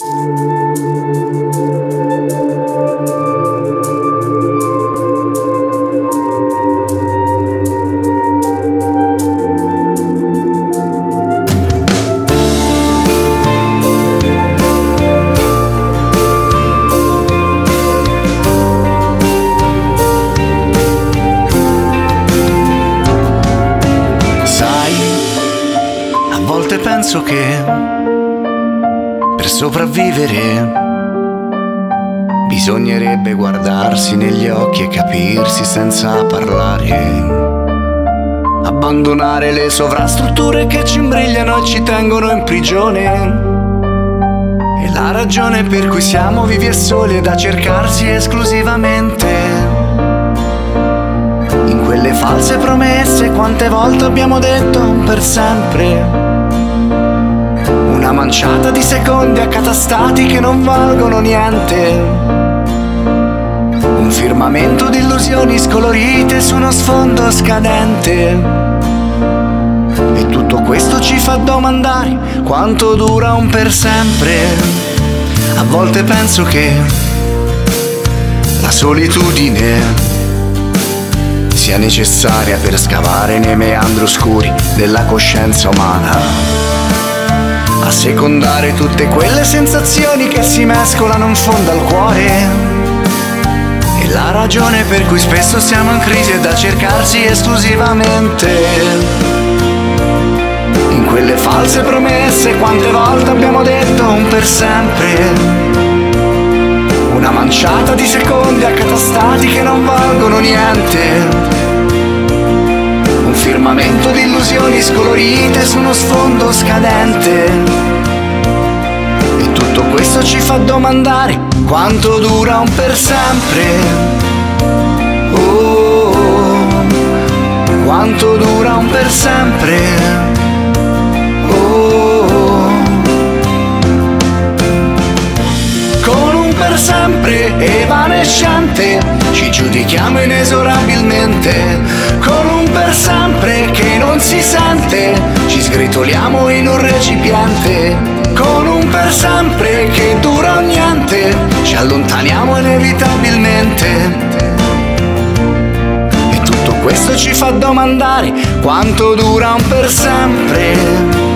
Penso che per sopravvivere bisognerebbe guardarsi negli occhi e capirsi senza parlare, abbandonare le sovrastrutture che ci imbrigliano e ci tengono in prigione. E la ragione per cui siamo vivi e soli è da cercarsi esclusivamente in quelle false promesse. Quante volte abbiamo detto per sempre, una manciata di secondi accatastati che non valgono niente, un firmamento di illusioni scolorite su uno sfondo scadente. E tutto questo ci fa domandare quanto dura un per sempre. A volte penso che la solitudine sia necessaria per scavare nei meandri oscuri della coscienza umana, assecondare tutte quelle sensazioni che si mescolano in fondo al cuore. E la ragione per cui spesso siamo in crisi è da cercarsi esclusivamente in quelle false promesse. Quante volte abbiamo detto un per sempre, una manciata di secondi accatastati che non valgono niente, un firmamento di illusioni scolorite su uno sfondo scadente. E tutto questo ci fa domandare quanto dura un per sempre. Oh, quanto dura un per sempre. Oh, con un per sempre evanescente ci giudichiamo inesorabilmente, con un per sempre che non si sente ci sgretoliamo in un recipiente, con un per sempre che dura un niente ci allontaniamo inevitabilmente. E tutto questo ci fa domandare quanto dura un per sempre.